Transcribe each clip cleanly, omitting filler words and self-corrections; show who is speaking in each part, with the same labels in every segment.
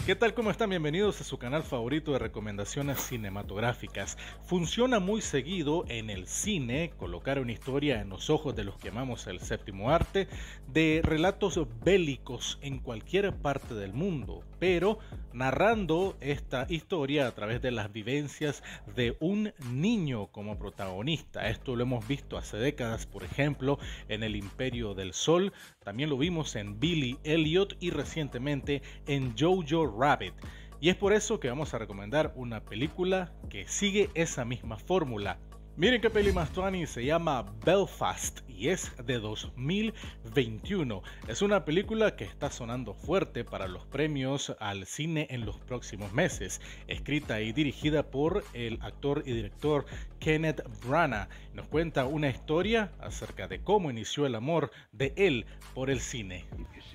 Speaker 1: ¿Qué tal? ¿Cómo están? Bienvenidos a su canal favorito de recomendaciones cinematográficas. Funciona muy seguido en el cine colocar una historia en los ojos de los que amamos el séptimo arte de relatos bélicos en cualquier parte del mundo, pero narrando esta historia a través de las vivencias de un niño como protagonista. Esto lo hemos visto hace décadas, por ejemplo, en El Imperio del Sol, también lo vimos en Billy Elliot y recientemente en Jojo Rabbit. Y es por eso que vamos a recomendar una película que sigue esa misma fórmula. Miren qué peli más tuani, se llama Belfast y es de 2021. Es una película que está sonando fuerte para los premios al cine en los próximos meses. Escrita y dirigida por el actor y director Kenneth Branagh. Nos cuenta una historia acerca de cómo inició el amor de él por el cine.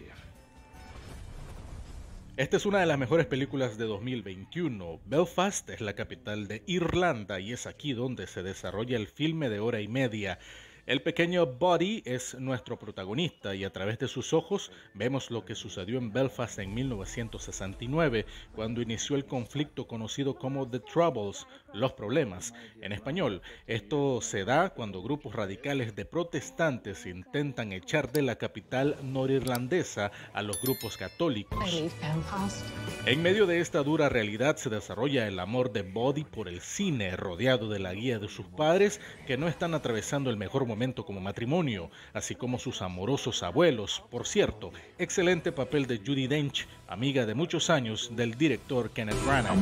Speaker 1: Esta es una de las mejores películas de 2021. Belfast es la capital de Irlanda y es aquí donde se desarrolla el filme de hora y media. El pequeño Buddy es nuestro protagonista y a través de sus ojos vemos lo que sucedió en Belfast en 1969, cuando inició el conflicto conocido como The Troubles, los problemas. En español, esto se da cuando grupos radicales de protestantes intentan echar de la capital norirlandesa a los grupos católicos. En medio de esta dura realidad se desarrolla el amor de Buddy por el cine, rodeado de la guía de sus padres que no están atravesando el mejor momento como matrimonio, así como sus amorosos abuelos. Por cierto, excelente papel de Judi Dench, amiga de muchos años del director Kenneth Branagh.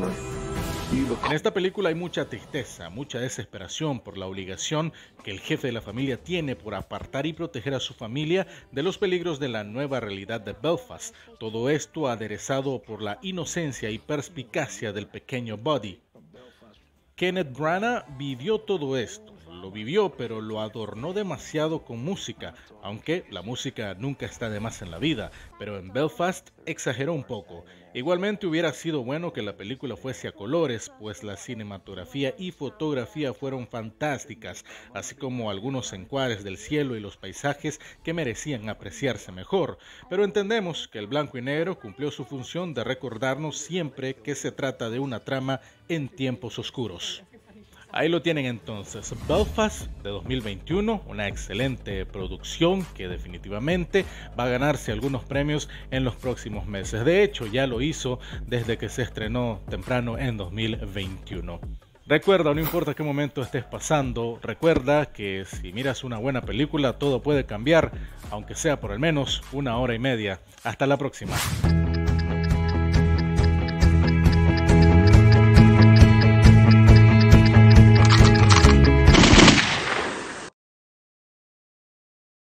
Speaker 1: En esta película hay mucha tristeza, mucha desesperación por la obligación que el jefe de la familia tiene por apartar y proteger a su familia de los peligros de la nueva realidad de Belfast. Todo esto aderezado por la inocencia y perspicacia del pequeño Buddy. Kenneth Branagh vivió todo esto. Lo vivió, pero lo adornó demasiado con música, aunque la música nunca está de más en la vida, pero en Belfast exageró un poco. Igualmente hubiera sido bueno que la película fuese a colores, pues la cinematografía y fotografía fueron fantásticas, así como algunos encuadres del cielo y los paisajes que merecían apreciarse mejor. Pero entendemos que el blanco y negro cumplió su función de recordarnos siempre que se trata de una trama en tiempos oscuros. Ahí lo tienen entonces, Belfast de 2021, una excelente producción que definitivamente va a ganarse algunos premios en los próximos meses. De hecho, ya lo hizo desde que se estrenó temprano en 2021. Recuerda, no importa qué momento estés pasando, recuerda que si miras una buena película todo puede cambiar, aunque sea por al menos una hora y media. Hasta la próxima.